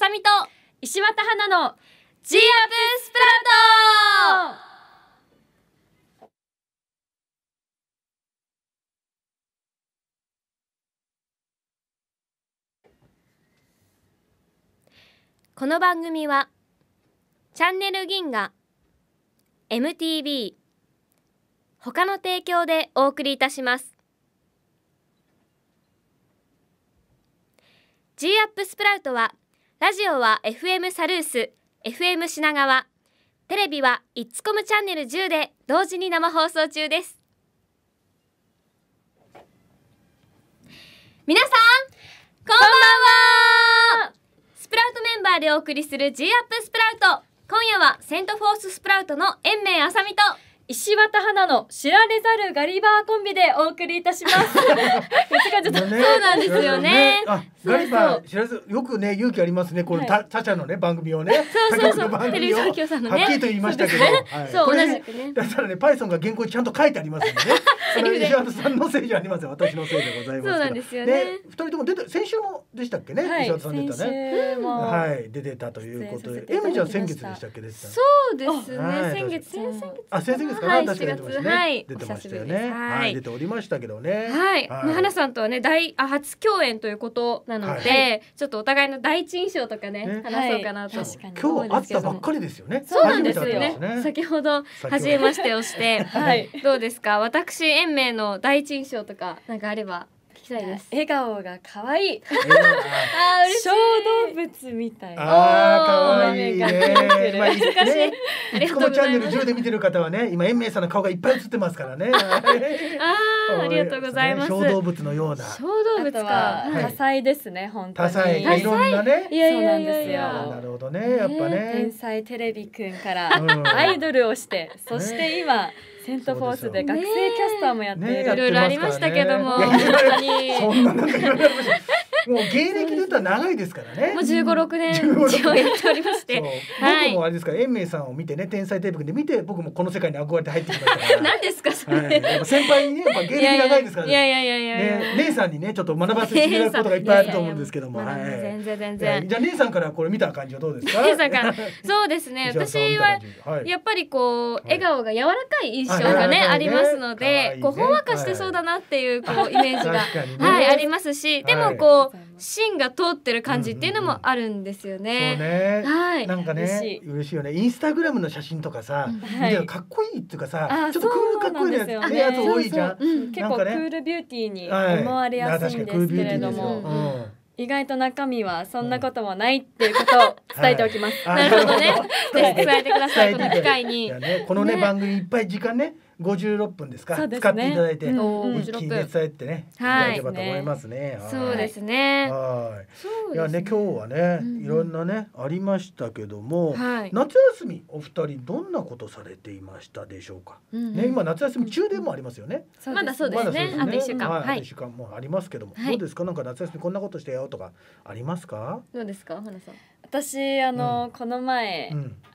さみと石渡花の G アップスプラウト。この番組はチャンネル銀河 MTV 他の提供でお送りいたします。 G アップスプラウトはラジオは FM サルース FM 品川、テレビはイッツコムチャンネル10で同時に生放送中です。皆さんこんばんは。スプラウトメンバーでお送りする G アップスプラウト、今夜はセントフォーススプラウトの延命あさみと石渡花の知られざるガリバーコンビでお送りいたします。 そうなんですよね。 ガリバー知らず、よくね勇気ありますね。この他社のね番組をね、 テレビ東京さんのねはっきりと言いましたけど、 そう同じくね。 だからねパイソンが原稿にちゃんと書いてありますんでね。それ石渡さんのせいじゃありません。私のせいでございますけど。 そうなんですよね。 二人とも出て、先週もでしたっけね。石渡さん出たね。はい、出てたということで、エミちゃん先月でしたっけでした。 そうですね。先月先月かな、確かに出てましたね。出てまお久ししたよね。 ぶりです。 はい、出ておりましたけどね。 はい。花さんとはね初共演ということなので、ちょっとお互いの第一印象とかね話そうかなと。 今日会ったばっかりですよね。 そうなんですよね。先ほど初めましてをして、どうですか。私延命の第一印象とかなんかあれば聞きたいです。 笑顔が可愛い。小動物みたいな。 可愛いね。 難しい。 ありがとうございます。チャンネル10で見てる方はね、今延命さんの顔がいっぱい映ってますからね。 ありがとうございます。 小動物のような。 小動物か。 多彩ですね、本当に。 多彩、いろんなね。 そうなんですよ。 なるほどね、やっぱね。 天才テレビくんからアイドルをして、そして今セントフォースで学生キャスターもやっている。 いろいろありましたけども、 そんななんかいろいろありました。もう芸歴で言ったら長いですからね。 もう15、6年以上やっておりまして、 僕もあれですから、延命さんを見てね、天才テレビくんで見て、僕もこの世界に憧れて入ってきましたから。 何ですかそれ。 先輩にね、やっぱ芸歴長いですから。 いや姉さんにね、ちょっと学ばせていただくことがいっぱいあると思うんですけども。 全然。 じゃあ姉さんからこれ見た感じはどうですか。 姉さんから、そうですね。私はやっぱりこう笑顔が柔らかい印象がねありますので、こうほんわかしてそうだなっていうこうイメージがありますし、でもこう芯が通ってる感じっていうのもあるんですよね。 そうね。 はい。 なんかね、嬉しいよね。インスタグラムの写真とかさ、見てかっこいいっていうかさ、ちょっとクールかっこいいやつ多いじゃん。 結構クールビューティーに思われやすいんですけれども、意外と中身はそんなこともないっていうことを伝えておきます。 なるほどね。伝えてください、この機会に。 このね番組いっぱい時間ね。56分ですか、使っていただいて、一気に伝えてねいただければと思いますね。 そうですね。 いやね、今日はねいろんなねありましたけども、夏休みお二人どんなことされていましたでしょうか。ね、今夏休み中でもありますよね。 まだそうですね。あと1週間。 あと1週間もありますけども、どうですか。なんか夏休みこんなことしてよとかありますか。 どうですか、花さん。 私この前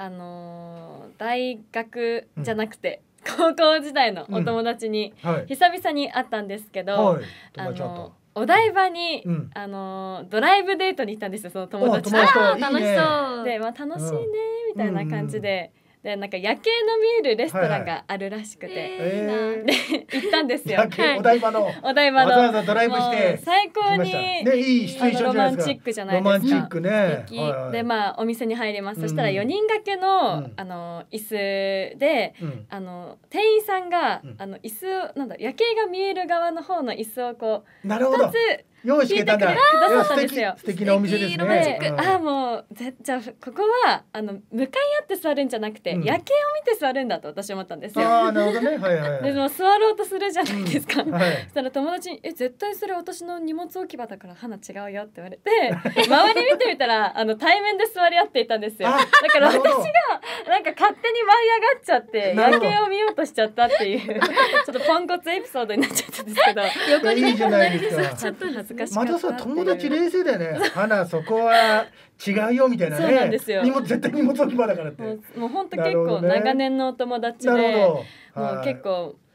大学じゃなくて高校時代のお友達に久々に会ったんですけど、お台場にドライブデートに行ったんですよ、その友達と。 楽しそうで、楽しいねみたいな感じで。でなんか夜景の見えるレストランがあるらしくて、で行ったんでお台場のわざわざドライブして最高にいいシチュエーションじゃないですか。 ロマンチックじゃないですか。 ロマンチックね。 でお店に入ります。そしたら4人掛けの椅子で店員さんが椅子なんだ夜景が見える側の方の椅子をこう2つ用意してくださったんですよ。 素敵なお店ですね。 もうじゃあここは向かい合って座るんじゃなくて夜景を見て座るんだと私思ったんですよ。 なるほどね。 でも座ろうとするじゃないですか。そしたら友達に絶対それ私の荷物置き場だから花違うよって言われて、周り見てみたら対面で座り合っていたんですよ。だから私がなんか勝手に舞い上がっちゃって夜景を見ようとしちゃったっていうちょっとポンコツエピソードになっちゃったんですけど、 横にいいじゃないですか。 ちょっと恥ずかしかった。 またさ友達冷静だよね。花そこは違うよみたいなね。 そうなんですよ。 絶荷物置き場だからって。 もう本当結構長年のお友達で、もう結構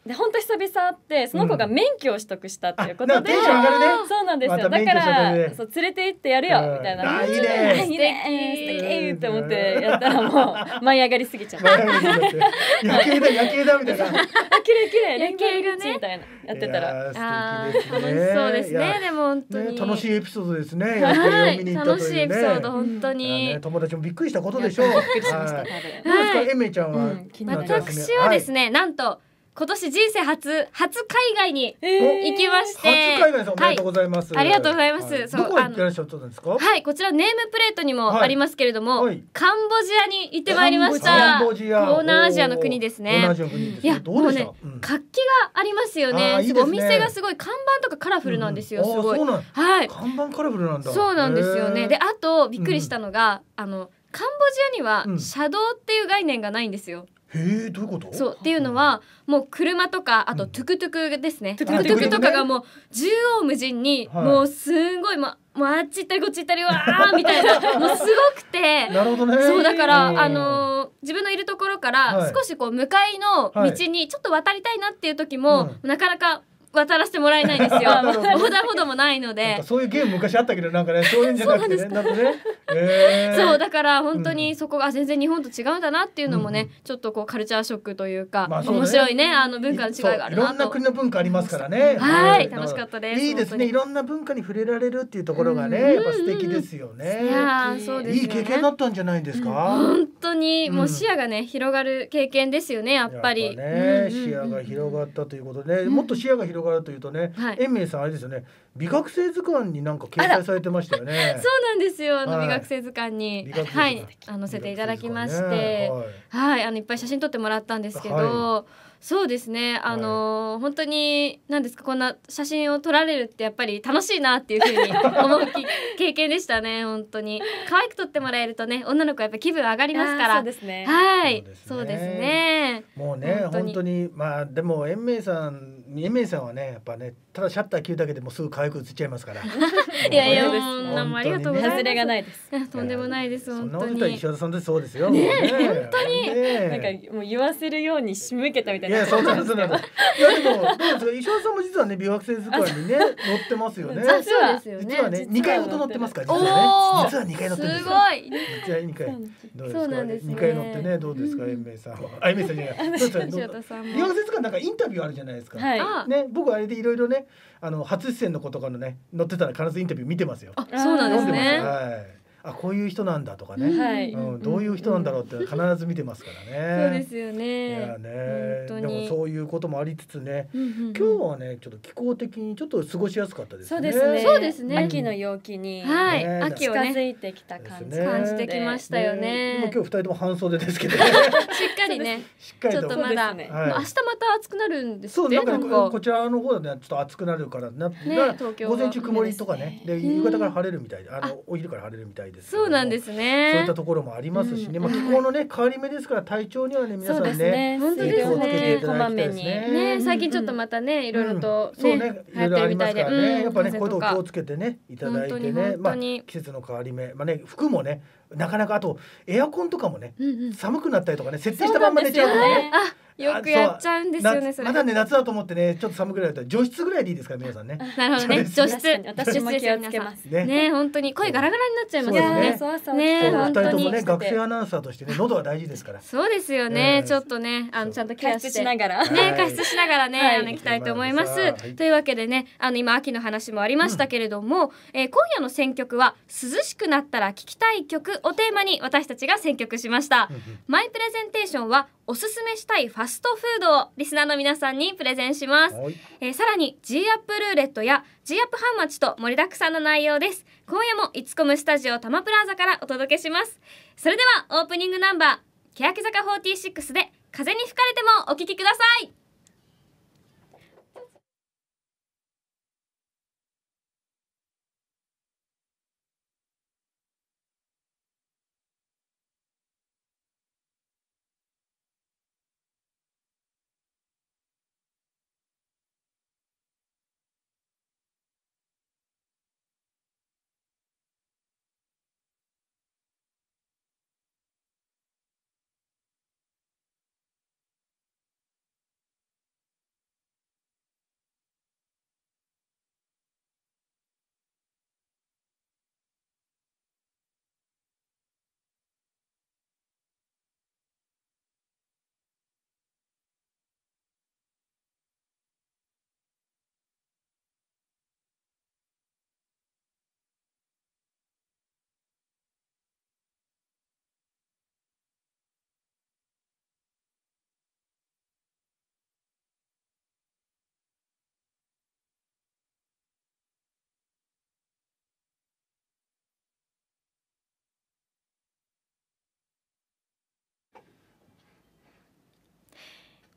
で本当久々会ってその子が免許を取得したっていうことで、 テンション上がるね。 そうなんですよ。だからそう連れて行ってやるよみたいな感じで、いいね素敵って思ってやったらもう舞い上がりすぎちゃって、 夜景だみたいな。 綺麗夜景がねみたいなやってたら、 素敵ですね。 楽しそうですね。でも本当に楽しいエピソードですね。夜景を見に行ったというね。 楽しいエピソード本当に。 友達もびっくりしたことでしょう。びっくりしました。どうですか、エメちゃんは。 私はですね、なんと今年人生初海外に行きまして、 初海外さんおめでとうございます。 ありがとうございます。 どこ行ってらっしゃったんですか？ はい、こちらネームプレートにもありますけれども、カンボジアに行ってまいりました。東南アジアの国ですね。いや、もうね、活気がありますよね。お店がすごい看板とかカラフルなんですよ。すごい。はい。 看板カラフルなんだ。 そうなんですよね。で、あとびっくりしたのが、カンボジアには車道っていう概念がないんですよ。 へえ、どういうこと？ そうっていうのはもう車とかあとトゥクトゥクですね。トゥクトゥクとかがもう縦横無尽にもうすごいもうあっち行ったりこっち行ったりわーみたいなもうすごくて。 なるほどね。 そうだから自分のいるところから少しこう向かいの道にちょっと渡りたいなっていう時もなかなか渡らせてもらえないんですよ。横断歩道もないので。 そういうゲーム昔あったけどなんかね、そういうんじゃなくてね、なんかね。 そうだから本当にそこが全然日本と違うんだなっていうのもね、ちょっとこうカルチャーショックというか面白いね文化の違いがあるなと。いろんな国の文化ありますからね。 はい、楽しかったです。 いいですね。いろんな文化に触れられるっていうところがね、やっぱ素敵ですよね。 いやそうですよね。 いい経験だったんじゃないですか。 本当にもう視野がね広がる経験ですよね、やっぱり。 視野が広がったということで、もっと視野が広がるというとね。延明さんあれですよね、美学生図鑑になんか掲載されてましたよね。 そうなんですよ。美学生図鑑に載せていただきまして、いっぱい写真撮ってもらったんですけど、そうですね、本当に何ですか、こんな写真を撮られるってやっぱり楽しいなっていうふうに思う経験でしたね。本当に可愛く撮ってもらえるとね、女の子やっぱ気分上がりますから。 そうですね。 はい、そうですね。 もうね、本当にでも延明さんはね、やっぱね、ただシャッター切るだけでもすぐ可愛く映っちゃいますから。 いやいや、もうありがとうございます。 外れがないです。 とんでもないです。本当に。 そんなこと石原さんでそうですよ。 ね、本当に。 なんかもう言わせるように仕向けたみたいな。 いや、そうなんです。いやでもどうですか、石原さんも実はね美学生図鑑にね載ってますよね。 そうですよね。 実はね2回ほど載ってますから。実は2回載ってるんですよ。 すごい。 実は2回。どうですか。2回載ってね、どうですか、延明さんは。延明さんじゃない。美学生図鑑なんかインタビューあるじゃないですか。ね、僕あれでいろいろね、初出演の子とかのね載ってたら必ずインタビュー見てますよ。 そうなんですね。 はい。こういう人なんだとかね、どういう人なんだろうって必ず見てますからね。 そうですよね。 いやね、でもそういうこともありつつね、今日はねちょっと気候的にちょっと過ごしやすかったですね。 そうですね。 秋の陽気に秋を近づいてきた感じてきましたよね。 今日2人とも半袖ですけど、 しっかりね。ちょっとまだ明日また暑くなるんですって。 そう、なんかこちらの方でちょっと暑くなるからな。午前中曇りとかね、で夕方から晴れるみたいで、お昼から晴れるみたい。 そうなんですね。 そういったところもありますしね、気候のね変わり目ですから体調にはね皆さんね本当ですね、 こまめにね、最近ちょっとまたねいろいろとねいろいろありますからね、やっぱねこういうとこ気をつけてねいただいてね、季節の変わり目、服もねなかなか、あとエアコンとかもね寒くなったりとかね、設定したまんま寝ちゃうとね、 よくやっちゃうんですよね。 まだね夏だと思ってねちょっと寒くなると除湿ぐらいでいいですから皆さんね。 なるほどね、除湿。 私も気をつけますね。本当に声ガラガラになっちゃいますよね。二人ともね学生アナウンサーとしてね喉は大事ですから。 そうですよね。ちょっとねちゃんとケアしながらね、加湿しながらね行きたいと思います。というわけでね、今秋の話もありましたけれども、今夜の選曲は涼しくなったら聴きたい曲をテーマに私たちが選曲しました。マイプレゼンテーションはおすすめしたいファストフードをリスナーの皆さんにプレゼンします。さらに G アップルーレットや G アップハウマッチと盛りだくさんの内容です。今夜もいつこむスタジオ多摩プラザからお届けします。それではオープニングナンバー欅坂46で風に吹かれてもお聴きください。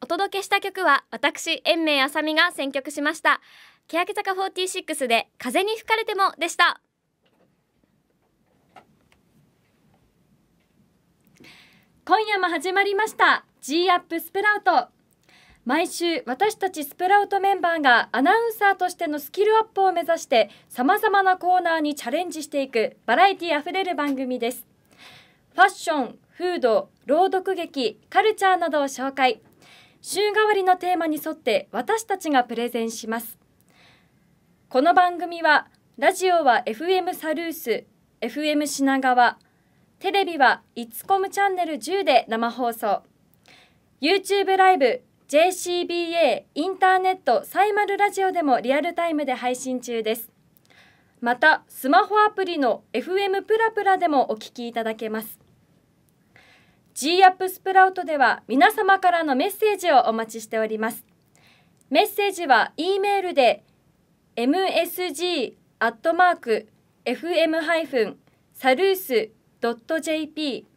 お届けした曲は私延命あさみが選曲しました。欅坂46で風に吹かれてもでした。 今夜も始まりました G アップスプラウト。毎週私たちスプラウトメンバーがアナウンサーとしてのスキルアップを目指してさまざまなコーナーにチャレンジしていくバラエティあふれる番組です。ファッション、フード、朗読劇、カルチャーなどを紹介。週替わりのテーマに沿って私たちがプレゼンします。この番組はラジオは FM サルース、FM 品川、テレビはイツコムチャンネル10で生放送、 YouTube ライブ、 JCBA インターネットサイマルラジオでもリアルタイムで配信中です。またスマホアプリの FM プラプラでもお聞きいただけます。 G アップスプラウトでは皆様からのメッセージをお待ちしております。メッセージは E メールで msg@fm-salus.jp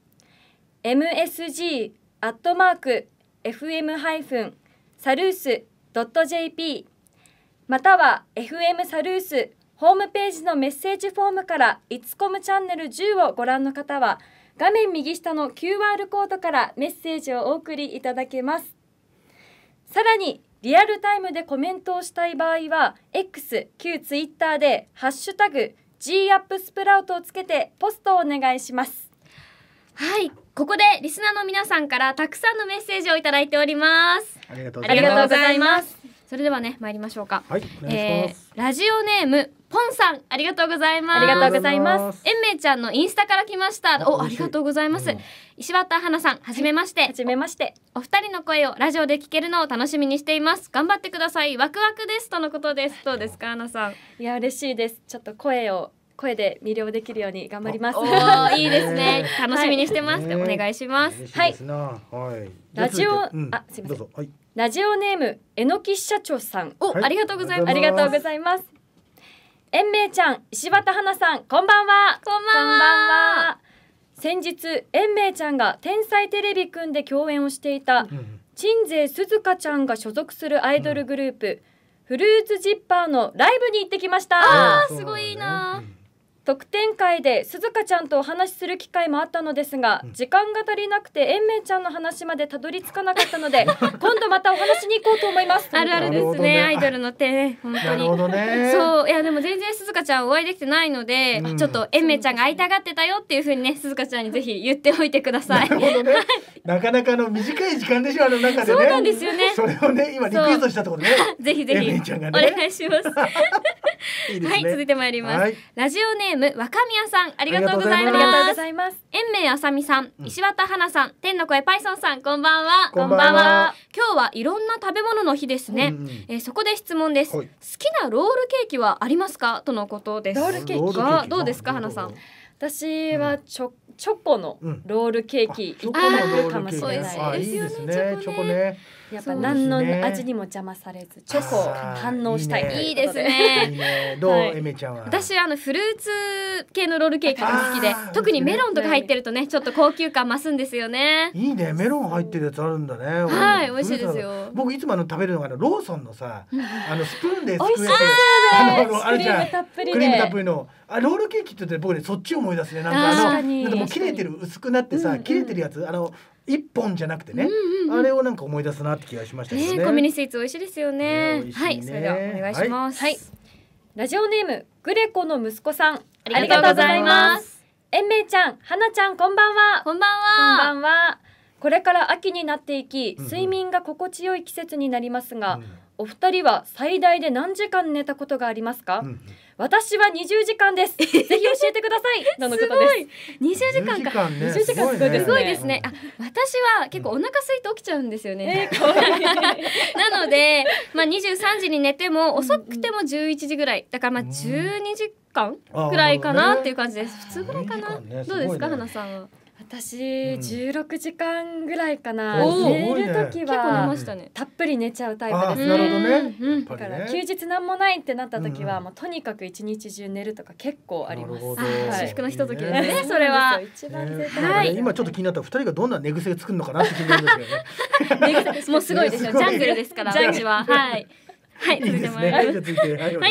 msg@fm-salus.jp または FM サルースホームページのメッセージフォームからイツコムチャンネル10をご覧の方は画面右下の QR コードからメッセージをお送りいただけます。さらにリアルタイムでコメントをしたい場合は X 旧 Twitter でハッシュタグ G アップスプラウトをつけてポストをお願いします。 はい、ここでリスナーの皆さんからたくさんのメッセージをいただいております。 ありがとうございます。それではね参りましょうか。 はい、お願いします。 ラジオネームポンさん、ありがとうございます。 ありがとうございます。 えんめいちゃんのインスタから来ました。ありがとうございます。石渡花さん、はじめまして。 はじめまして。 お二人の声をラジオで聞けるのを楽しみにしています。頑張ってください。ワクワクですとのことです。どうですか、花さん。 いや嬉しいです。ちょっと声で魅了できるように頑張ります。 いいですね。楽しみにしてます。お願いします。 はい。ラジオ、すみません。ラジオネームえのき社長さん。 ありがとうございます。 ありがとうございます。えんめいちゃん、石渡花さん、こんばんは。 こんばんは。 先日えんめいちゃんが天才テレビくんで共演をしていた鎮西すずかちゃんが所属するアイドルグループ、フルーツジッパーのライブに行ってきました。 すごいいいな。 特典会ですずかちゃんとお話しする機会もあったのですが、時間が足りなくてえんめいちゃんの話までたどり着かなかったので今度またお話に行こうと思います。 あるあるですね、アイドルの手、本当に。そう、いやでも全然すずかちゃんお会いできてないので、ちょっとえんめいちゃんが会いたがってたよっていう風にね、すずかちゃんにぜひ言っておいてください。 なかなかの短い時間でしょ、あの中でね。 そうなんですよね。 それをね、今リクエストしたところね。 ぜひぜひお願いします。はい、続いてまいります。ラジオネーム若宮さん、ありがとうございます。えんめいあさみさん、石渡花さん、天の声パイソンさん、こんばんは。 こんばんは。 今日はいろんな食べ物の日ですね。そこで質問です。好きなロールケーキはありますかとのことです。 ロールケーキがどうですか、花さん。 私はチョコのロールケーキいただくかもしれないです。 いいですね、チョコね。 やっぱ何の味にも邪魔されずチョコを反応したい。 いいですね。 どう、えめちゃんは。 私はフルーツ系のロールケーキが好きで、特にメロンとか入ってるとね、ちょっと高級感増すんですよね。 いいね、メロン入ってるやつあるんだね。 はい、美味しいですよ。 僕いつも食べるのがローソンのさ、スプーンですくえて、 あるじゃん、クリームたっぷりのロールケーキって言って僕ね、そっちを思い出すね。なんかもう切れてる、薄くなってさ、切れてるやつ、一本じゃなくてね、あれをなんか思い出すなって気がしましたね。 コンビニスイーツ美味しいですよね。はい、それではお願いします。 ラジオネームグレコの息子さん、 ありがとうございます。 えんめいちゃん、はなちゃん、こんばんは。 こんばんは。 これから秋になっていき、睡眠が心地よい季節になりますが、お二人は最大で何時間寝たことがありますか？私は20時間です。ぜひ教えてください。 すごい。20時間か。 20時間すごいですね。私は結構お腹空いて起きちゃうんですよね。なので、23時に寝ても遅くても11時ぐらい。だから12時間くらいかなっていう感じです。普通ぐらいかな。どうですか、花さんは。 私16時間ぐらいかな。寝る時はたっぷり寝ちゃうタイプです。 なるほどね。 だから休日なんもないってなった時はもうとにかく一日中寝るとか結構あります。 至福のひとときですね。それは一番絶対。 今ちょっと気になった2人がどんな寝癖作るのかなって気になるんですけどね。もうすごいですよ。ジャングルですから私は。はい。はい、続いてもらいます。はい、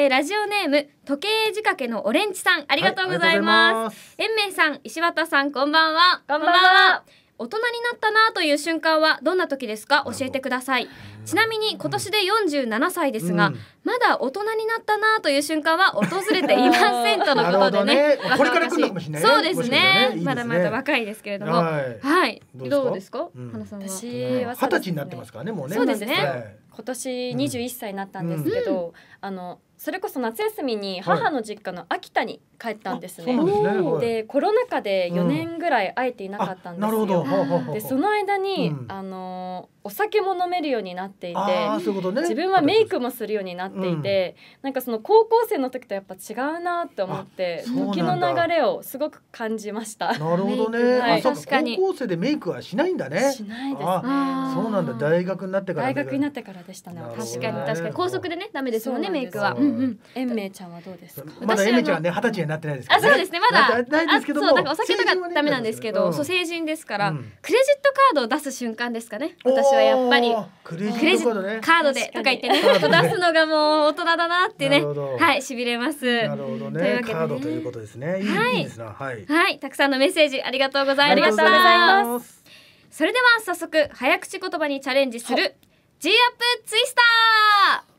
ラジオネーム時計仕掛けのオレンジさん、ありがとうございます。延明さん、石渡さん、こんばんは。 こんばんは。 大人になったなという瞬間はどんな時ですか？教えてください。ちなみに今年で47歳ですが、まだ大人になったなという瞬間は訪れていませんとのことでね。 これから来るかもしれない。 そうですね。まだまだ若いですけれども、はい。どうですか？花さんは。 私は 20歳になってますからね、もうね。 そうですね。 今年21歳になったんですけど、それこそ夏休みに母の実家の秋田に帰ったんですね。でコロナ禍で4年ぐらい会えていなかったんですよ。でその間にお酒も飲めるようになっていて、自分はメイクもするようになっていて、なんかその高校生の時とやっぱ違うなって思って時の流れをすごく感じました。 なるほどね。確かに高校生でメイクはしないんだね。 しないですね。 そうなんだ。大学になってから。 大学になってからでしたね。 確かに確かに高速でねダメですもんねメイクは。 延明ちゃんはどうですか？ まだ延明ちゃんはね20歳になってないですけど。 そうですね、まだないですけども。 そうだからお酒とかダメなんですけど、そう成人ですからクレジットカードを出す瞬間ですかね。私はやっぱりクレジットカードでとか言ってね出すのがもう大人だなってね、はい、痺れます。 なるほどね。カードということですね。いいですな。はい。 たくさんのメッセージありがとうございました。それでは早速早口言葉にチャレンジする G アップツイスター。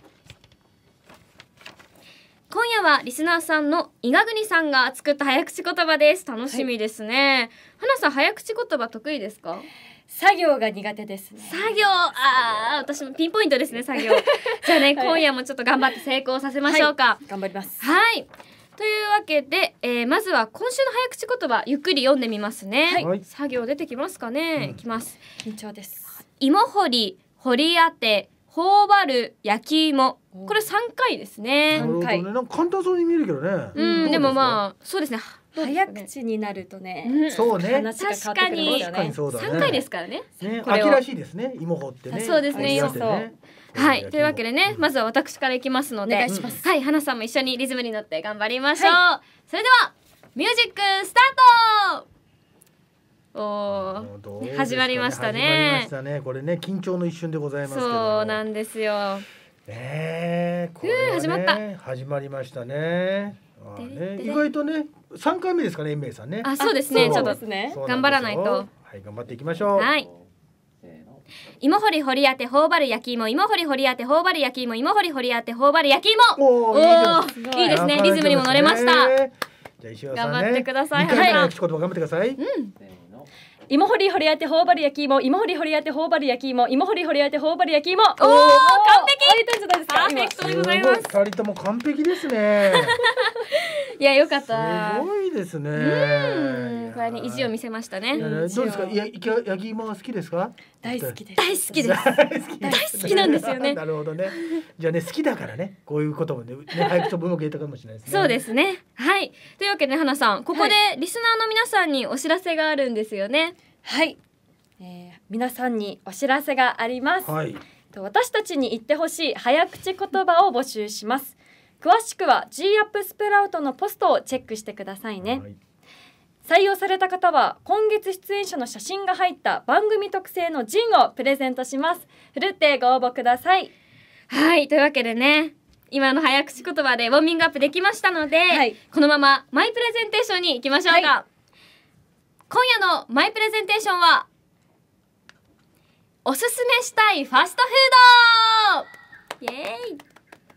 今夜はリスナーさんの伊賀国さんが作った早口言葉です。楽しみですね。花さん早口言葉得意ですか？ 作業が苦手ですね。 作業、私もピンポイントですね、作業。じゃあね、今夜もちょっと頑張って成功させましょうか。 頑張ります。 はい。というわけで、まずは今週の早口言葉ゆっくり読んでみますね。作業出てきますかね。いきます。 緊張です。 芋掘り、掘り当て、頬張る、焼き芋。これ3回ですね。 3回。なんか簡単そうに見えるけどね。 でもまあそうですね。 早口になるとね、 そうね、 確かに3回ですからね。 秋らしいですね、芋掘ってね。 そうですね、はい、というわけでね、まずは私からいきますので、はい、花さんも一緒にリズムに乗って頑張りましょう。それではミュージックスタート。始まりましたね。 始まりましたね。これね、緊張の一瞬でございますけど。 そうなんですよ。 これ始まった。始まりましたね。意外とね3回目ですかね、延明さんね。 そうですね、ちょっと頑張らないと。 はい、頑張っていきましょう。 はい。芋掘り掘り当て頬張る焼き芋、芋掘り掘り当て頬張る焼き芋、芋掘り掘り当て頬張る焼き芋。いいですね、リズムにも乗れました。じゃあ石尾さんね、 頑張ってください。 はい、早口言葉頑張ってください。 芋掘り掘り当て頬張る焼き芋、芋掘り掘り当て頬張る焼き芋、芋掘り掘り当て頬張る焼き芋。 完璧。 パーフェクトでございます。 2人とも完璧ですね。 いや、よかった。 すごいですね。 これに意地を見せましたね。 どうですか、焼き芋は好きですか？ 大好きです。 大好きです。大好きなんですよね。 なるほどね。じゃあね、好きだからね、こういうこともね、早口文を言えたかもしれないですね。 そうですね。はい。というわけで花さん、ここでリスナーの皆さんにお知らせがあるんですよね。 はい。皆さんにお知らせがあります。私たちに言ってほしい早口言葉を募集します。詳しくは G アップスプラウトのポストをチェックしてくださいね。採用された方は今月出演者の写真が入った番組特製のジンをプレゼントします。ふるってご応募ください。 はい、というわけでね、今の早口言葉でウォーミングアップできましたので、このままマイプレゼンテーションに行きましょうか。今夜のマイプレゼンテーションはおすすめしたいファストフード。イエーイ。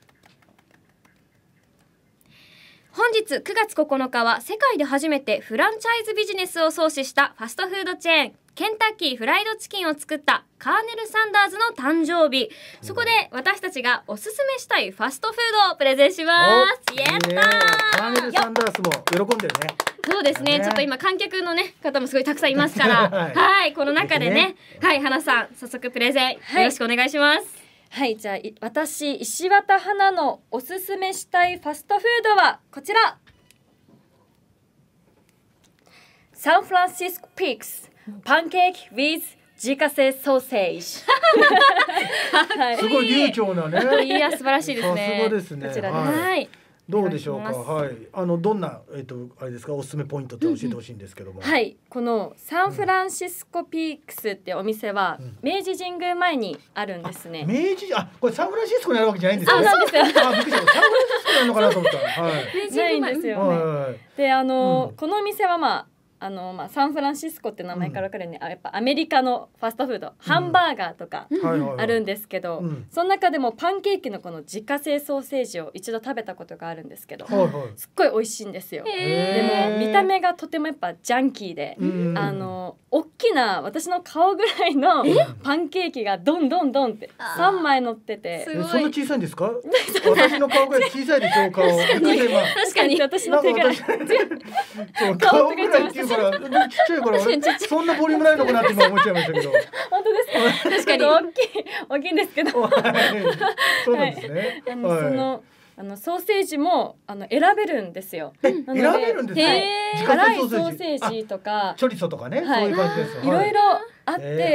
本日9月9日は世界で初めてフランチャイズビジネスを創始したファストフードチェーンケンタッキーフライドチキンを作ったカーネル・サンダーズの誕生日。そこで私たちがおすすめしたいファストフードをプレゼンします。やったー。 カーネル・サンダースも喜んでるね。 そうですね、ちょっと今観客のね方もすごいたくさんいますからはい、この中でね、はい、花さん早速プレゼンよろしくお願いします。 はい、じゃあ私石渡花のおすすめしたいファストフードはこちら。 サンフランシスコピックスパンケーキ with 自家製ソーセージ。すごい流暢なね。 いや素晴らしいですね。 さすがですね。 こちらです。 はい。 どうでしょうか。はい。どんなあれですか、おすすめポイントって教えてほしいんですけども。 はい。このサンフランシスコピークスってお店は明治神宮前にあるんですね。 明治、これサンフランシスコにあるわけじゃないんですか。 そうなんですよ。 びっくりした。サンフランシスコにあるのかなと思った。はい。 ないんですよね。でこのお店はサンフランシスコって名前から分かるように、やっぱアメリカのファストフード、ハンバーガーとかあるんですけど、その中でもパンケーキのこの自家製ソーセージを一度食べたことがあるんですけど、すっごい美味しいんですよ。でも見た目がとてもやっぱジャンキーで、大きな私の顔ぐらいのパンケーキがどんどんどんって3枚乗ってて、 そんな小さいんですか？私の顔ぐらい小さいでしょう、顔。 確かに私の手ぐらい。 顔ぐらいっていうからちっちゃいからそんなボリュームないのかなって今思っちゃいましたけど。 本当ですか？確かに大きいんですけど。 そうなんですね。 ソーセージも選べるんですよ。 選べるんですか？ 辛いソーセージとかチョリソとかね、そういう感じです。 いろいろあって、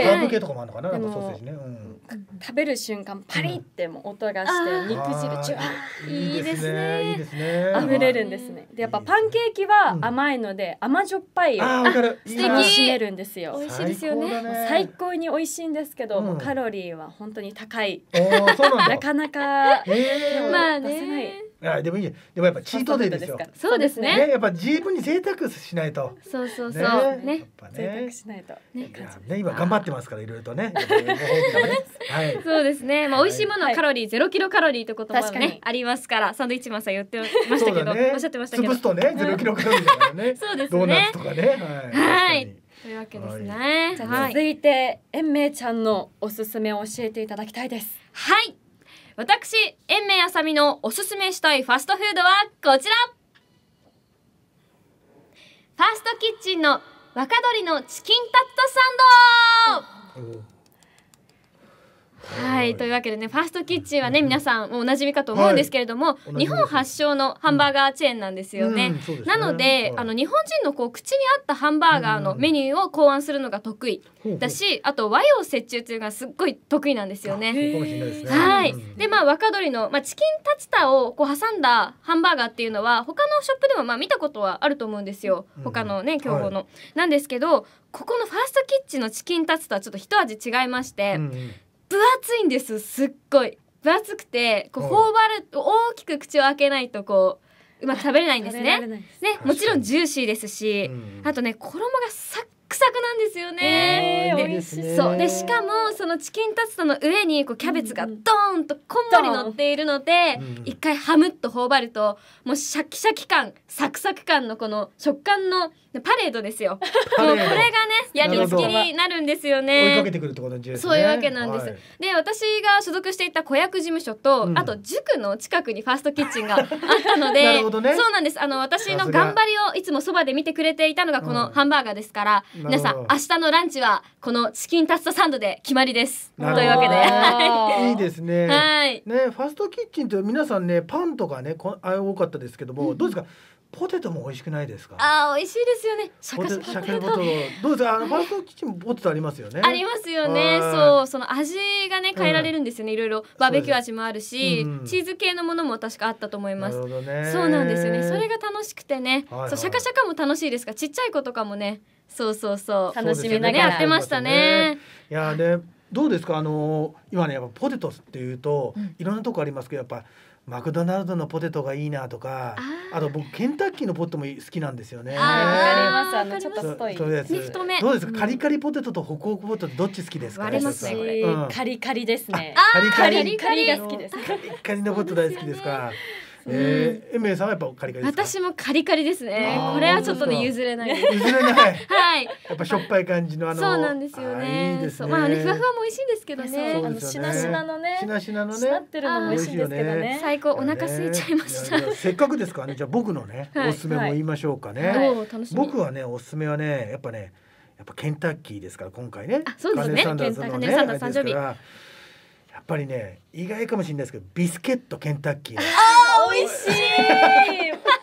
ハーブ系とかもあるのかな、なんかソーセージね。 食べる瞬間パリっても音がして肉汁ジュワーいいですね。 いいですね。 溢れるんですね。でやっぱパンケーキは甘いので甘じょっぱいを楽しめるんですよ。 美味しいですよね。 最高に美味しいんですけど、カロリーは本当に高い。なかなかまあね。 でもいいね。でもやっぱチートデーですよ。 そうですね。 やっぱ自分に贅沢しないと。 そうそうそう。 ね。贅沢しないと。 ね、今頑張ってますからいろいろとね。 はい。そうですね。美味しいものはカロリー0キロカロリーという言葉がねありますから、サンドイッチマンさん言ってましたけど、おっしゃってましたけど。 潰すとね0キロカロリーだからね。 そうですね。 ドーナツとかね。 はい。というわけですね。 続いて延明ちゃんのおすすめを教えていただきたいです。 はい。私、延明あさみのおすすめしたいファストフードはこちら。ファーストキッチンの若鶏のチキンタットサンド。はい、というわけでね、ファーストキッチンはね、皆さんおなじみかと思うんですけれども、日本発祥のハンバーガーチェーンなんですよね。なので、日本人の口に合ったハンバーガーのメニューを考案するのが得意だし、あと和洋折衷というのがすっごい得意なんですよね。はい。で若鶏のチキンタツタを挟んだハンバーガーっていうのは他のショップでも見たことはあると思うんですよ。他のね競合のなんですけど、ここのファーストキッチンのチキンタツタはちょっと一味違いまして。分厚いんです。すっごい分厚くて頬張る大きく口を開けないとうまく食べれないんですね。もちろんジューシーですし、あとね衣がサックサクなんですよね。そうでしかもそのチキンタツタの上にキャベツがドーンとこんもり乗っているので、一回ハムッと頬張るともうシャキシャキ感サクサク感のこの食感のパレードですよ。もうこれがねやみつきになるんですよね。 追いかけてくるってことですね。 そういうわけなんです。で私が所属していた子役事務所と、あと塾の近くにファーストキッチンがあったのでそうなんです。私の頑張りをいつもそばで見てくれていたのがこのハンバーガーですから、皆さん明日のランチはこのチキンタツタサンドで決まりです。というわけでいいですね。 はいね、ファーストキッチンって皆さんねパンとかね多かったですけども、どうですか？ポテトも美味しくないですか？ 美味しいですよね。シャカシャカポテト。どうですか？ファーストキッチンもポテトありますよね。 ありますよね。その味がね変えられるんですよね。いろいろバーベキュー味もあるし、チーズ系のものも確かあったと思います。そうなんですよね。それが楽しくてね。そうシャカシャカも楽しいですが、ちっちゃい子とかもね、そう楽しみながらやってましたね。 いやね、どうですか？今ねやっぱポテトっていうといろんなとこありますけど、やっぱマクドナルドのポテトがいいなとか、あと僕ケンタッキーのポテトも好きなんですよね。 わかります。ちょっと太い。 どうですか？カリカリポテトとホクホクポテトどっち好きですか？ 割れますねこれ。 カリカリですね。 カリカリが好きです。 カリカリのポテト大好きですか？エメさんはやっぱカリカリですか？ 私もカリカリですね。これはちょっとね譲れない。 譲れない。 はい。 やっぱしょっぱい感じのそうなんですよね。 いいですね。 ふわふわも美味しいんですけどね。 しなしなのね。 しなしなのね。 しなってるのも美味しいですけどね。 最高、お腹空いちゃいました。 せっかくですからね、じゃあ僕のねおすすめも言いましょうかね。僕はねおすすめはねやっぱケンタッキーですから今回ね。 そうですね。ケンタッキーサンダー誕生日。 やっぱりね意外かもしれないですけどビスケットケンタッキー。 美味しい。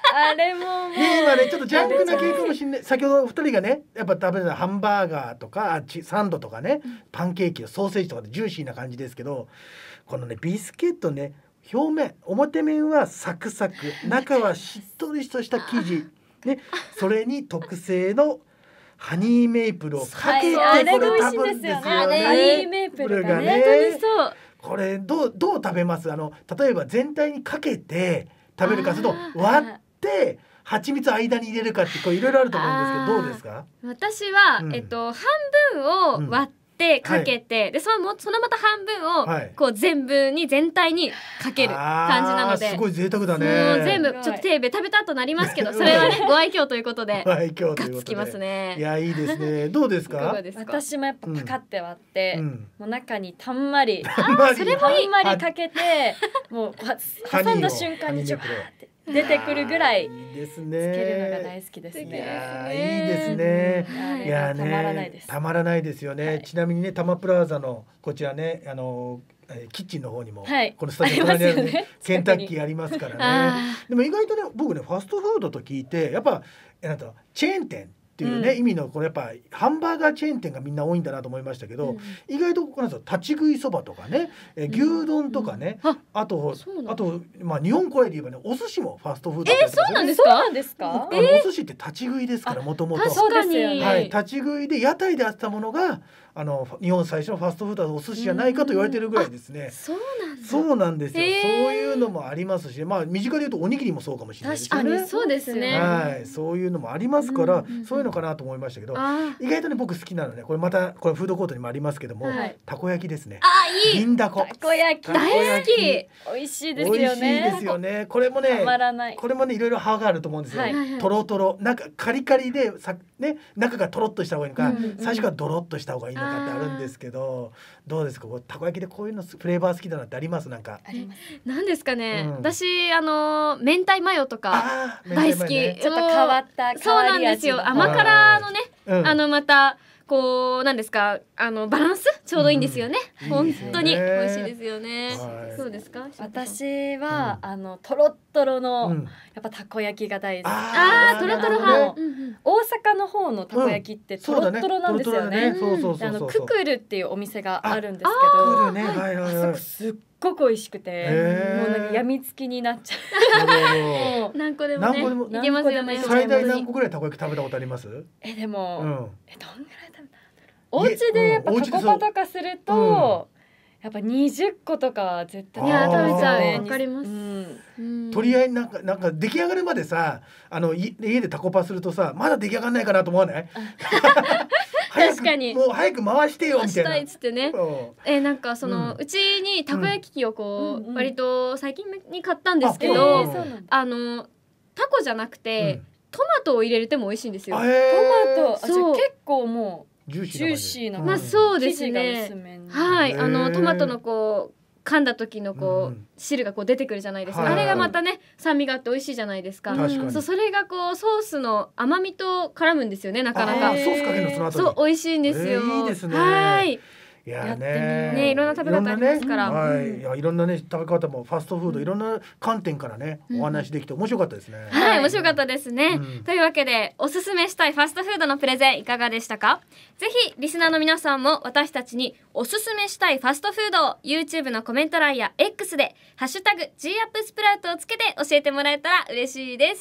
あれもね、今ねちょっとジャンクな系かもしれない。先ほど2人がねやっぱ食べたハンバーガーとかサンドとかね、パンケーキソーセージとかでジューシーな感じですけど、このねビスケットね、表面はサクサク、中はしっとりとした生地ね、それに特製のハニーメイプルをかけてこれ食べるんですよね。 ハニーメイプルがね、 これどう食べます？例えば全体にかけて食べるか、それと割って蜂蜜間に入れるかってこういろいろあると思うんですけど、どうですか？ 私は、半分を割ってかけて、でそのまた半分をこう全体にかける感じなので、 すごい贅沢だね。 もう全部ちょっと食べた後なりますけど、それはねご愛嬌ということでご愛嬌がっつきますね。 いやいいですね。どうですか？ 私もやっぱパカって割って、もう中にたんまりそれもいいかけて、もう挟んだ瞬間にジョーって出てくるぐらいつけるのが大好きですね。 いやいいですね。いやね、たまらないですよね。ちなみにね、タマプラザのこちらね、キッチンの方にも、このスタジオ隣にあるねケンタッキーありますからね。でも意外とね、僕ねファストフードと聞いてやっぱチェーン店っていうね、意味のこれやっぱハンバーガーチェーン店がみんな多いんだなと思いましたけど、意外とこの立ち食いそばとかね、牛丼とかね、あとまあ日本古来で言えばね、お寿司もファストフードってそうなんですか？ お寿司って立ち食いですから、もともと。 確かに。 はい、立ち食いで屋台であったものが日本最初のファストフードはお寿司じゃないかと言われてるぐらいですね。そうなんですよ。そういうのもありますし、まあ身近で言うとおにぎりもそうかもしれないですよね。 確かにそうですね。 はい、そういうのもありますから、そういうのかなと思いましたけど、意外とね僕好きなのね、これまたこれフードコートにもありますけども、たこ焼きですね。 いい。 銀だこ。 たこ焼き大好き。 美味しいですよね。 美味しいですよね。これもね、これもねいろいろ歯があると思うんですよ。とろとろ、なんかカリカリでね、中がとろっとした方がいいのか、最初からドロッとした方がいいのかってあるんですけど、どうですか？たこ焼きでこういうのフレーバー好きだなってあります？なんか。 なんですかね。私明太マヨとか大好き。 ちょっと変わったそうなんですよ。甘辛のね、またこうなんですか、バランスちょうどいいんですよね。本当に美味しいですよね。そうですか？ 私はトロットロのやっぱたこ焼きが大好き。 トロトロ派。 大阪の方のたこ焼きってトロットロなんですよね。ククルっていうお店があるんですけど、あそこすっごく美味しくて、もうなんか病みつきになっちゃう。 何個でもね、いけますよね。 最大何個ぐらいたこ焼き食べたことあります？ でもどんぐらい食べた？お家でやっぱタコパとかするとやっぱ20個とか絶対食べちゃう。わかります。 とりあえずなんか出来上がるまでさ、家でタコパするとさ、まだ出来上がらないかなと思わない？ 確かに。 もう早く回してよみたいな。 したいっつってね。なんかうちにたこ焼き器をこう割と最近に買ったんですけど、タコじゃなくてトマトを入れても美味しいんですよ。 トマト、結構もうジューシーな。 まあそうですね。はい、トマトのこう噛んだ時のこう汁がこう出てくるじゃないですか。あれがまたね酸味があって美味しいじゃないですか。それがこうソースの甘みと絡むんですよね、なかなか。 ソースかけるのその後に。 そう美味しいんですよ。 いいですね。 はい。 いやね、いろんな食べ方ありますから。 はい、いやいろんなね食べ方もファストフードいろんな観点からねお話できて面白かったですね。 はい、面白かったですね。というわけでおすすめしたいファストフードのプレゼンいかがでしたか？ぜひリスナーの皆さんも私たちにおすすめしたいファストフードを YouTube のコメント欄や X でハッシュタグ G アップスプラウトをつけて教えてもらえたら嬉しいです。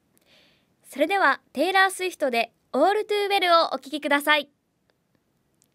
それではテイラー・スウィフトで All Too Well をお聴きください。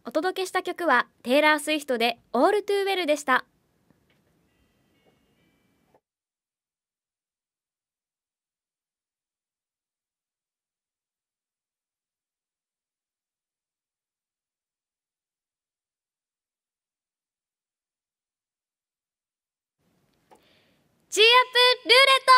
お届けした曲はテイラー・スウィフトで All Too Well でした。G アップル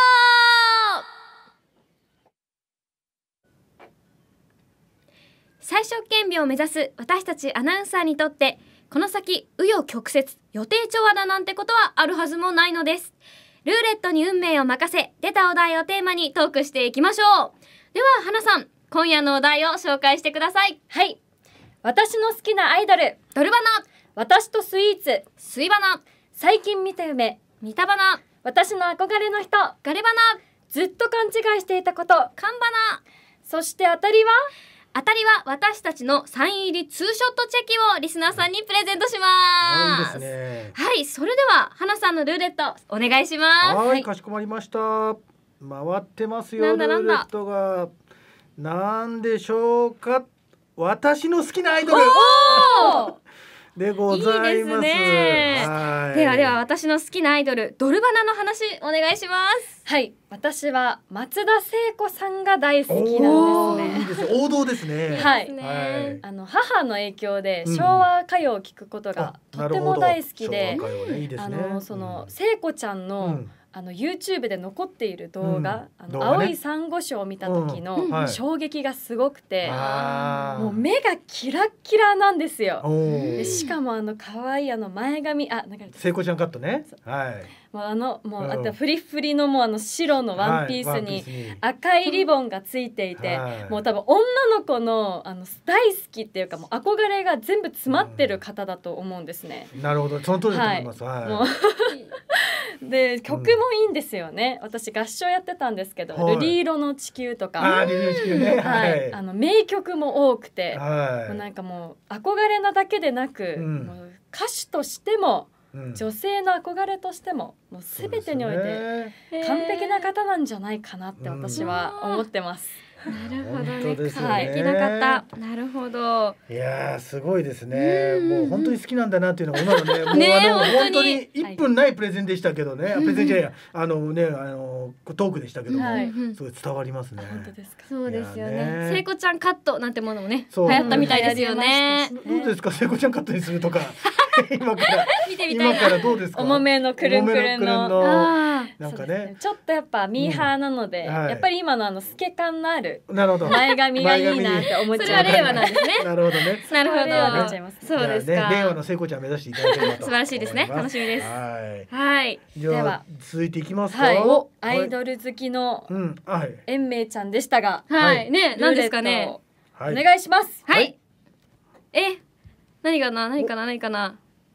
ーレット。最小顕微を目指す私たちアナウンサーにとって、この先紆余曲折予定調和だなんてことはあるはずもないのです。ルーレットに運命を任せ、出たお題をテーマにトークしていきましょう。では花さん、今夜のお題を紹介してください。 はい、私の好きなアイドルドルバナ、 私とスイーツスイバナ、 最近見た夢ニタバナ、 私の憧れの人ガレバナ、 ずっと勘違いしていたことカンバナ。 そして当たりは私たちのサイン入りツーショットチェキをリスナーさんにプレゼントします。 いいですね。 はい、それでは花さんのルーレットお願いします。 はい、かしこまりました。回ってますよ。ルーレットがなんでしょうか。私の好きなアイドルでございます。いいですね。 では私の好きなアイドルドルバナの話お願いします。 はい、私は松田聖子さんが大好きなんですね。 いいです。王道ですね。 はい、母の影響で昭和歌謡を聴くことがとても大好きで、その聖子ちゃんの、YouTube で残っている動画、青い珊瑚礁を見た時の衝撃がすごくて、もう目がキラッキラなんですよ。でしかも可愛い前髪、 聖子ちゃんカットね。はい。 もうあとフリッフリのもう白のワンピースに赤いリボンがついていて、もう多分女の子の大好きっていうかもう憧れが全部詰まってる方だと思うんですね。 なるほど、その通りだと思います。はい。 で曲もいいんですよね。私合唱やってたんですけど、瑠璃色の地球とか、 瑠璃色の地球ね。 はい。名曲も多くて、なんかもう憧れなだけでなく、もう歌手としても女性の憧れとしてももう全てにおいて完璧な方なんじゃないかなって私は思ってます。 なるほどね。聞きなかった。なるほど。 いやすごいですね。もう本当に好きなんだなっていうのが今のね、もう本当に1分ないプレゼンでしたけどね。プレゼンじゃないや、トークでしたけども、すごい伝わりますね。 本当ですか。 そうですよね。聖子ちゃんカットなんてものもね、流行ったみたいですよね。 どうですか、聖子ちゃんカットにするとか。今からどうですか。 重めのくるんくるんのなんかね、 ちょっとやっぱミーハーなので、やっぱり今の透け感のある前髪がいいなって思っちゃう。 それは令和なんですね。 なるほどね。 なるほど。 そうですか。 令和の聖子ちゃん目指していただければと。 素晴らしいですね。楽しみです。はい。 では続いていきますか。 アイドル好きの延明ちゃんでしたが、 はいね、何ですかね。 お願いします。 はい。何かな。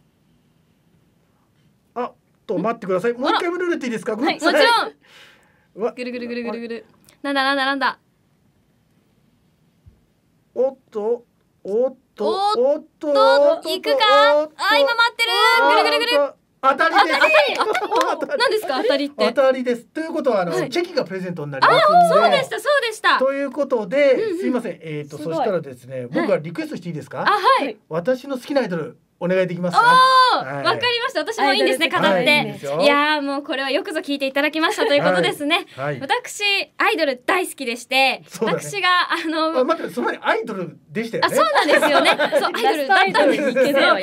待ってください。もう一回もルーレットいいですか。 もちろん。ぐるぐる。なんだ。 おっと。 行くか。今待ってる。ぐる。 当たりです。 何ですか、当たりって。 当たりです。ということはチェキがプレゼントになりますので。そうでした。 ということで、すいません。そしたらですね、僕がリクエストしていいですか。 はい。 私の好きなアイドルお願いできますか。 わかりました。私もいいんですね、語って。いやもうこれはよくぞ聞いていただきましたということですね。私アイドル大好きでして、私が待って、その前にアイドルでしたよね。 そうなんですよね。そうアイドルだったんですけど、 はい、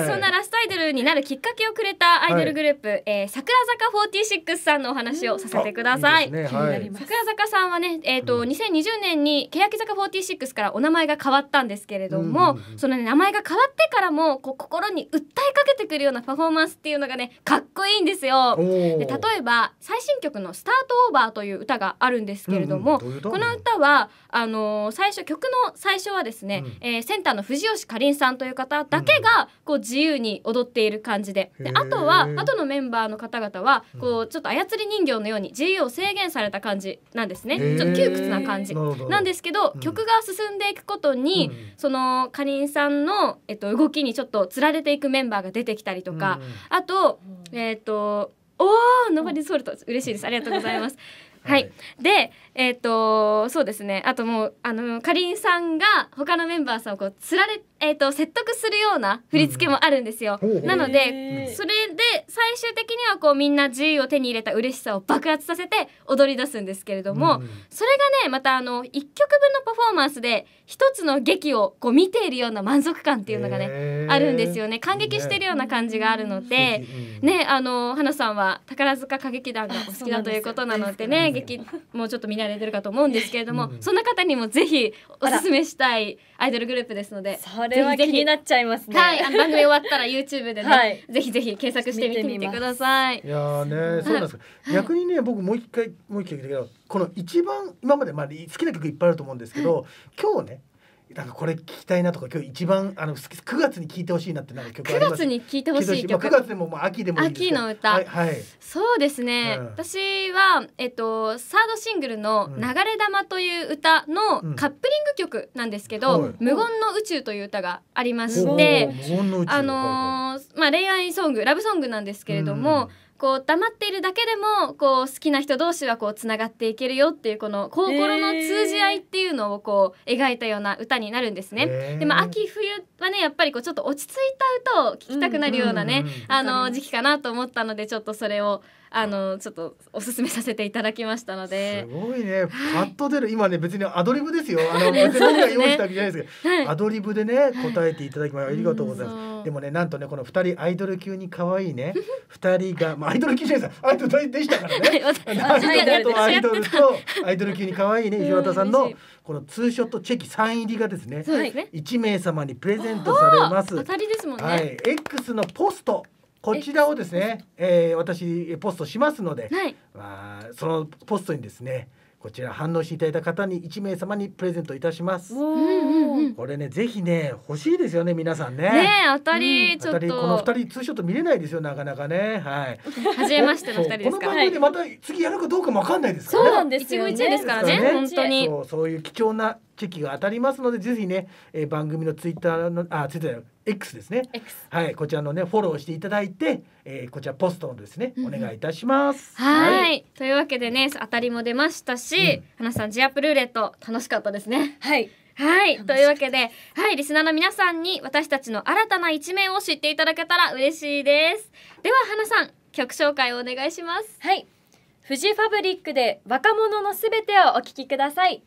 そんなラストアイドルになるきっかけをくれたアイドルグループ、桜坂46さんのお話をさせてください。桜坂さんはね、2020年に欅坂46からお名前が変わったんですけれども、その名前が変わってからも心に訴えかけてくるようなパフォーマンスっていうのがね、かっこいいんですよ。で例えば最新曲のスタートオーバーという歌があるんですけれども、この歌は曲の最初はですね、センターの藤吉かりんさんという方だけがこう自由に踊っている感じで、あとのメンバーの方々はこうちょっと操り人形のように自由を制限された感じなんですね。ちょっと窮屈な感じなんですけど、曲が進んでいくことに、そのかりんさんの、動きにちょっとつられていくメンバーが出てきたりとか、あとノバディソルト嬉しいです。ありがとうございます。 はい、でそうですね、あともうかりんさんが他のメンバーさんをこうつられ説得するような振り付けもあるんですよ、なのでそれで最終的にはこうみんな自由を手に入れた嬉しさを爆発させて踊り出すんですけれども、それがねまた1曲分のパフォーマンスで一つの劇をこう見ているような満足感っていうのがねあるんですよね。感激してるような感じがあるのでね、花さんは宝塚歌劇団がお好きだということなのでね、劇もうちょっと見慣れてるかと思うんですけれども、そんな方にもぜひおすすめしたいアイドルグループですので、 それは気になっちゃいますね。 はい、番組終わったら YouTube でね、ぜひぜひ検索してみてください。 いやね、そうなんです。逆にね、僕もう一回言ったけど、この一番今まで好きな曲いっぱいあると思うんですけど、今日ね。なんかこれ聞きたいなとか、今日一番9月に聴いてほしいなってなんか曲あります？ 9月に聴いてほしい曲。 9月でも秋でもいいですけど。 秋の歌。はい。そうですね。私はサードシングルの流れ玉という歌のカップリング曲なんですけど、無言の宇宙という歌がありまして、恋愛ソング、ラブソングなんですけれども。こう黙っているだけでもこう好きな人同士はこうつながっていけるよっていうこの心の通じ合いっていうのをこう描いたような歌になるんですね。で秋冬はねやっぱりこうちょっと落ち着いた歌を聴きたくなるようなね、時期かなと思ったので、ちょっとそれをちょっとおすすめさせていただきましたので。 すごいね、パッと出る。今ね別にアドリブですよ。別に僕が用意したわけじゃないですけど、アドリブでね答えていただきましてありがとうございます。でもね、なんとねこの2人アイドル級に可愛いね2人が、アイドル級じゃないですか、アイドルでしたからね。アイドルとアイドル級に可愛いね石渡さんのこのツーショットチェキサイン入りがですね、1名様にプレゼントされます。 当たりですもんね。 はい、X のポストこちらをですね、私ポストしますので、そのポストにですねこちら反応していただいた方に1名様にプレゼントいたします。これねぜひね欲しいですよね皆さんね。 ね当たり、ちょっとこの2人ツーショット見れないですよなかなかね。はい。 初めましての2人ですから。 この番組でまた次やるかどうかも分かんないですからね。 そうなんですよね。 一期一会ですからね本当に。 そういう貴重なチェキが当たりますので、ぜひね、番組のツイッターのツイッターX ですね。はい、こちらのねフォローしていただいて、こちらポストのですね、お願いいたします。 はい。というわけでね当たりも出ましたし、花さんジアップルーレット楽しかったですね。 はい。 はい、というわけで、はい、リスナーの皆さんに私たちの新たな一面を知っていただけたら嬉しいです。では花さん曲紹介をお願いします。 はい。フジファブリックで若者のすべてをお聞きください。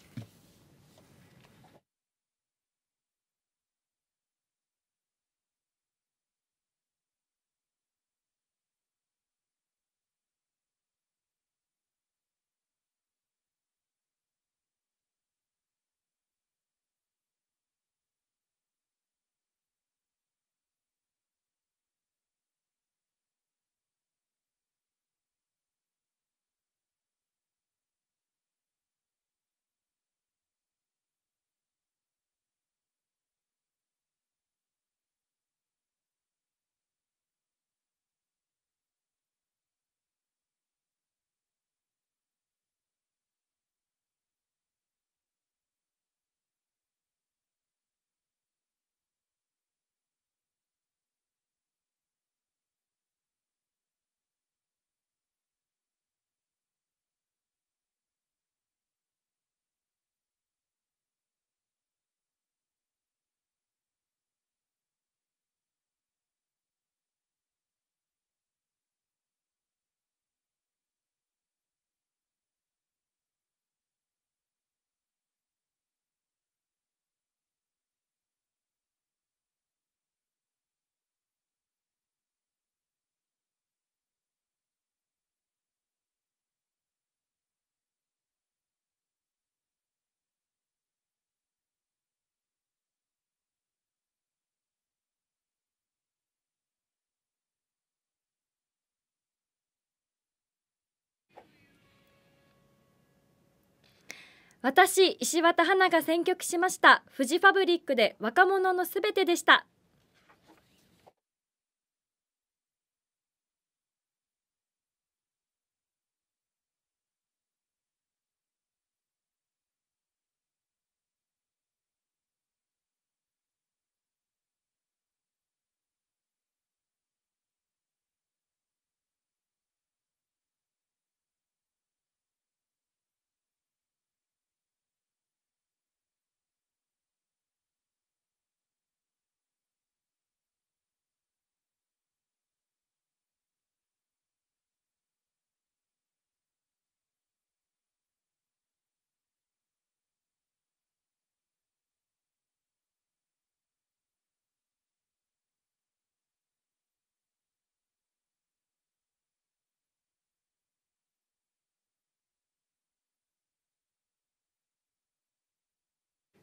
私石渡花が選曲しましたフジファブリックで若者のすべてでした。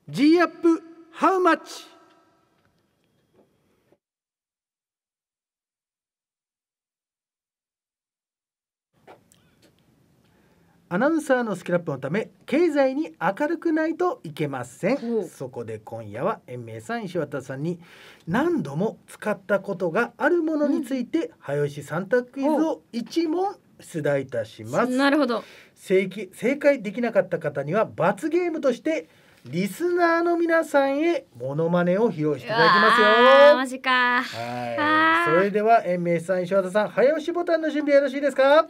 G アップハウマッチ。アナウンサーのスキルアップのため経済に明るくないといけません。そこで今夜は延明さん、石渡さんに何度も使ったことがあるものについて、早押し3択クイズを1問出題いたします。 なるほど。 正解できなかった方には罰ゲームとしてリスナーの皆さんへモノマネを披露していただきますよ。 マジか。 はい。それでは延明さん、石渡さん、早押しボタンの準備よろしいですか？ はい。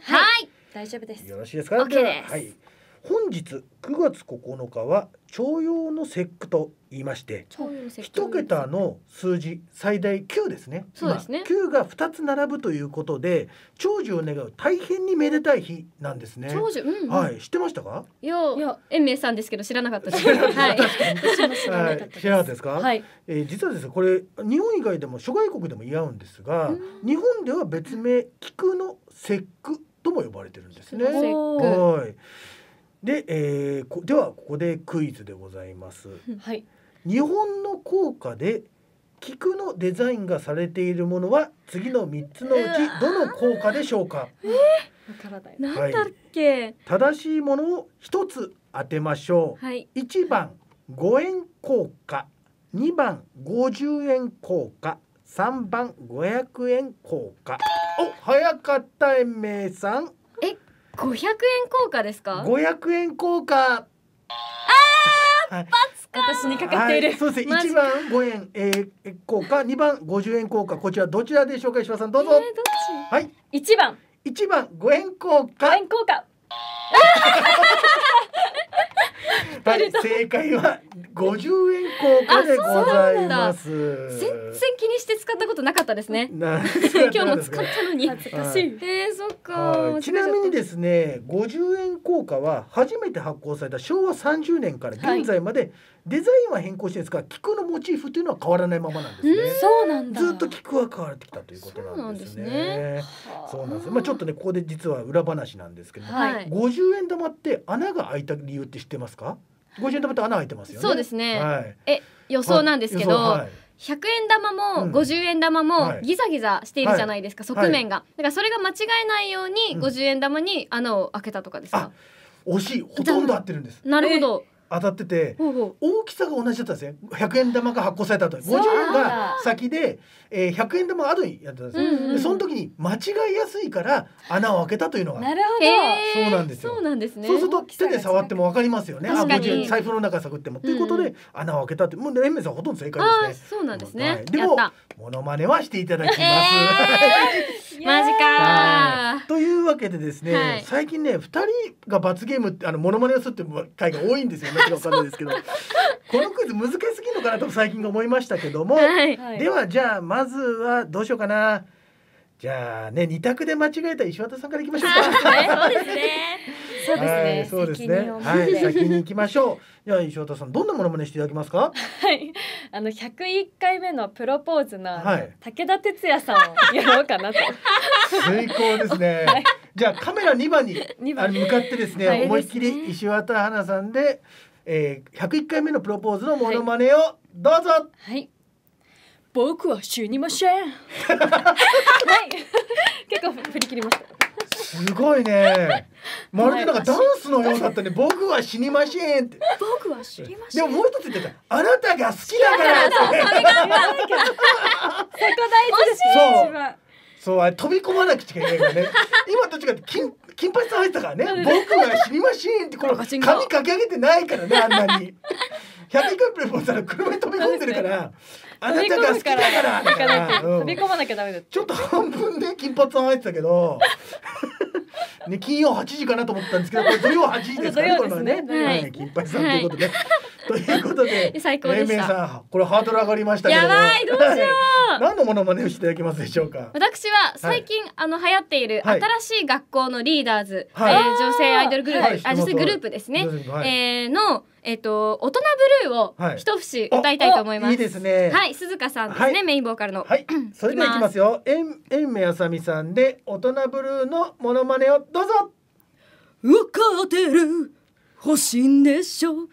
大丈夫です。 よろしいですか？ OK です。 はい。本日9月9日は徴用の節句と言いまして、一桁の数字最大9ですね。 そうですね。 9が2つ並ぶということで長寿を願う大変にめでたい日なんですね。 長寿、 はい、知ってましたか？ いや、延明さんですけど知らなかったです。 はい、知らなかったですか？ はい。 実はですね、これ日本以外でも諸外国でも言い合うんですが、日本では別名菊の節句とも呼ばれてるんですね。はい。で、ではここでクイズでございます。 はい。 日本の硬貨で菊のデザインがされているものは次の3つのうちどの硬貨でしょうか？ わからない。 なんだっけ？ 正しいものを1つ当てましょう。 はい。 1番5円硬貨、2番50円硬貨、3番500円硬貨。お、早かった延明さん。 500円硬貨ですか ？500円硬貨。 私にかかっている。 はい、そうですね。1番5円、硬貨、2番50円硬貨。こちらどちらでしょうか？石破さんどうぞ。 どっち？ はい。 1番 5円硬貨。 5円硬貨。 はい、正解は50円硬貨でございます。 全然気にして使ったことなかったですね。今日も使ったのに。 恥ずかしい。 そっか。 ちなみにですね、50円硬貨は初めて発行された昭和30年から現在までデザインは変更してるんですが、菊のモチーフというのは変わらないままなんですね。 そうなんだ。 ずっと菊は変わってきたということなんですね。そうなんです。まあちょっとね、ここで実は裏話なんですけども、50円玉って穴が開いた理由って知ってますか？50円玉って穴開いてますよね。 そうですね。予想なんですけど、100円玉も50円玉もギザギザしているじゃないですか、側面が。だからそれが間違えないように50円玉に穴を開けたとかですか？ 惜しい。ほとんど合ってるんです。 なるほど。 当たってて、大きさが同じだったんですね。100円玉が発行された後、50円が先で、100円玉が後にやったんですよ。でその時に間違いやすいから穴を開けたというのが。 なるほど。 そうなんですよ。 そうなんですね。 そうすると手で触っても分かりますよね。 50 円財布の中探ってもということで穴を開けたって、もう延明さんほとんど正解ですね。 そうなんですね。 でもモノマネはしていただきます。 マジか。 というわけでですね、最近ね2人が罰ゲームってモノマネをするって回が多いんですよね。わかんないですけど、このクイズ難しすぎるのかなと最近思いましたけども、ではじゃあまずはどうしようかな。じゃあね、2択で間違えた石渡さんからいきましょうか。 そうですね。 そうですね。 そうですね。はい、先に行きましょう。じゃあ石渡さんどんなモノマネしていただけますか？ はい、101回目のプロポーズの武田鉄矢さんをやろうかなと。 最高ですね。じゃあカメラ2番に向かってですね、思いっきり石渡花さんで101回目のプロポーズのモノマネをどうぞ。 はい。僕は死にません。はい。結構振り切りました。 すごいね。まるでなんかダンスのようだったね。僕は死にませんって。 僕は死にません。 でももう一つ言ってた。あなたが好きだからって。そこ大事ですね。 そう、飛び込まなくちゃいけないからね。今どっちかって金髪さん入ってたからね。僕は死にませんってこの髪かき上げてないからね、あんなに。100回プレポーズは車に飛び込んでるから。あなたが好きだから飛び込まなきゃダメだ。 ちょっと半分で金髪さん入ってたけど。ね、金曜8時かなと思ったんですけど、これ土曜8時ですからね、これはね。金髪さんということで。ということで、 最高でした。 さん、これハードル上がりましたけど。 やばい、どうしよう。 何のモノマネをしていただけますでしょうか。 私は最近流行っている新しい学校のリーダーズ、女性アイドルグループ、女性グループですね。の大人ブルーを一節歌いたいと思います。 いいですね。 はい、鈴鹿さんですね、メインボーカルの。 はい、それではいきますよ。延明あさみさんで大人ブルーのモノマネをどうぞ。 わかってる欲しいんでしょ、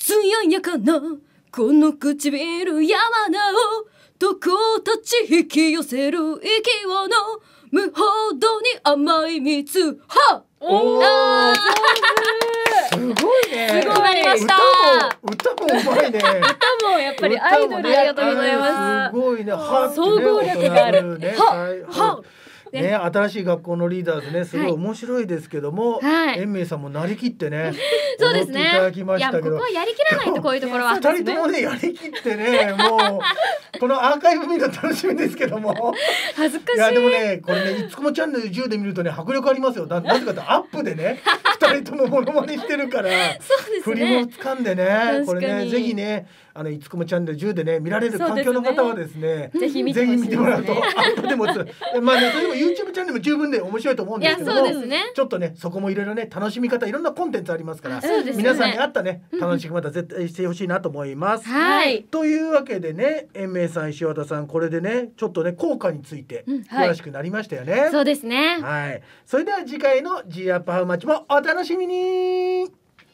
艶やかなこの唇山名をどこたち引き寄せる息をの無ほどに甘い蜜はおーすごいね。 すごいなりました。 歌もうまいね。 歌もやっぱりアイドル、 ありがとうございます。すごいね。 総合力がある。 はね、新しい学校のリーダーズね、すごい面白いですけども、延明さんもなりきってね、 そうですね。 いただきましたけど、 いやここはやりきらないとこういうところは。 二人ともねやりきってね、もうこのアーカイブ見るの楽しみですけども、 恥ずかしい。 いやでもね、これね、いつこもチャンネル10で見るとね迫力ありますよ。なぜかとアップでね、二人ともモノマネしてるから、振りも掴んでね、これねぜひね。いつこもチャンネル10でね見られる環境の方はですね、 ぜひ見てもらうとアップでもまあね、それでも YouTube チャンネルも十分で面白いと思うんですけども、ちょっとねそこもいろいろね楽しみ方いろんなコンテンツありますから、皆さんに合ったね楽しみ方絶対してほしいなと思います。というわけでね、延明さん石渡さんこれでねちょっとね効果について詳しくなりましたよね。 そうですね。 はい。それでは次回の G アップハウマッチもお楽しみに。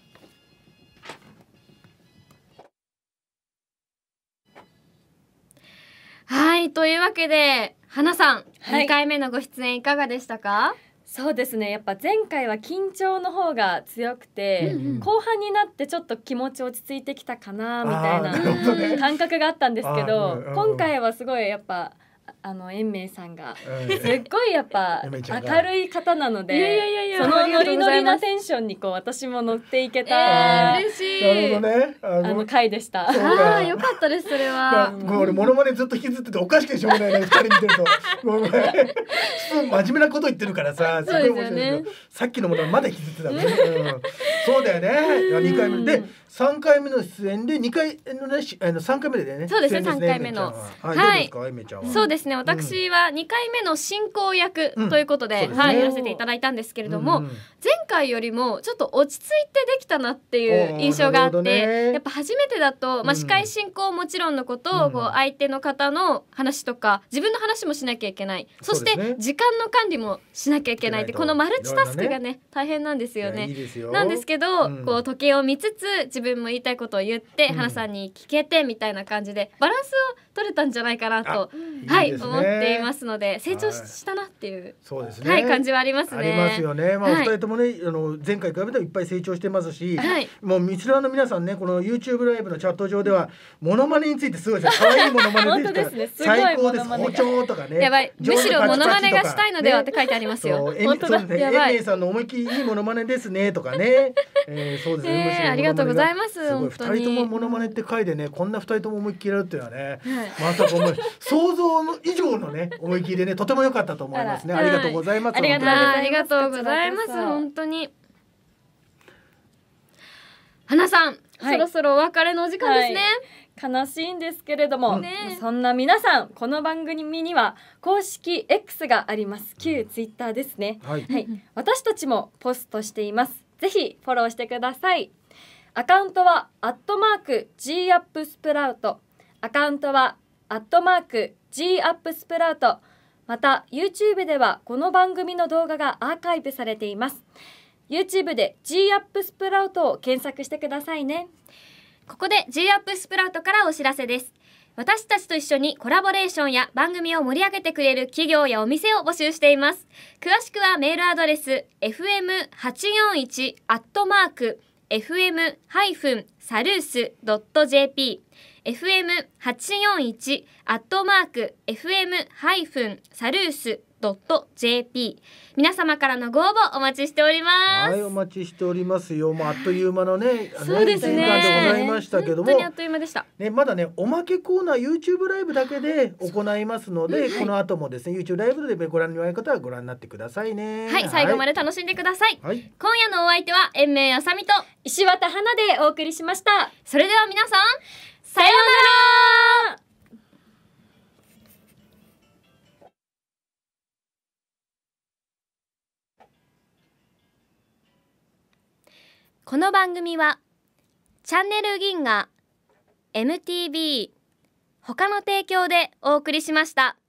はい、というわけで花さん、2回目のご出演いかがでしたか？ そうですね、やっぱ前回は緊張の方が強くて、後半になってちょっと気持ち落ち着いてきたかなみたいな感覚があったんですけど、今回はすごいやっぱ延明さんがすっごいやっぱ明るい方なので、そのノリノリなテンションにこう私も乗っていけた嬉しいなるほどね、 回でした。 よかったです。それは俺モノマネずっと引きずってておかしくてしょうがないね、2人見てると真面目なこと言ってるからさ、すごい面白いけど、さっきのものまだ引きずってたもんね、そうだよね。2回目で3回目の出演で2回のね3回目でね、 そうですね、3回目のはい、どうですか、えめちゃんは。 そうですね、私は2回目の進行役ということで、やらせていただいたんですけれども、前回よりもちょっと落ち着いてできたなっていう印象があって、やっぱ初めてだと、司会進行もちろんのこと、こう相手の方の話とか自分の話もしなきゃいけない、そして時間の管理もしなきゃいけないって、このマルチタスクがね大変なんですよね。なんですけど、こう時計を見つつ自分も言いたいことを言って、花さんに聞けてみたいな感じでバランスを取れたんじゃないかなと、思っていますので、成長したなっていう、感じはありますね。 ありますよね。お二人ともね、前回比べていっぱい成長してますし、もうミスラーの皆さんね、この YouTube ライブのチャット上ではモノマネについてすごいです。可愛いモノマネですから最高です。包丁とかね。 やばい、むしろモノマネがしたいのではって書いてありますよ。 本当だ。延明さんの思いっきりいいモノマネですねとかね。そうですね。 ありがとうございます。 二人ともモノマネって書いてね、こんな二人とも思いっきりやるっていうのはね、まさか想像の以上のね思い切りでね、とても良かったと思いますね。ありがとうございます。 ありがとうございます。本当に。花さん、そろそろお別れのお時間ですね。 悲しいんですけれども、そんな皆さん、この番組には公式 X があります。旧 Twitter ですね。私たちもポストしています。ぜひフォローしてください。アカウントは@GUPSPROUT、アカウントは@GUPSPROUT。また YouTube ではこの番組の動画がアーカイブされています。 YouTube で GUPSPROUT を検索してくださいね。ここで GUPSPROUT からお知らせです。私たちと一緒にコラボレーションや番組を盛り上げてくれる企業やお店を募集しています。詳しくはメールアドレス fm841@fm-salus.jp fm841@fm-salus.jp 皆様からのご応募お待ちしております。 はい、お待ちしておりますよ。もうあっという間のね、 そうですね、 時間でございましたけども、 本当にあっという間でしたね。まだねおまけコーナー YouTube ライブだけで行いますので、この後もですね YouTube ライブでご覧になる方はご覧になってくださいね。 はい、最後まで楽しんでください。今夜のお相手は延明あさみと石渡花でお送りしました。 それでは皆さん、さようなら。この番組はチャンネル銀河 MTV 他の提供でお送りしました。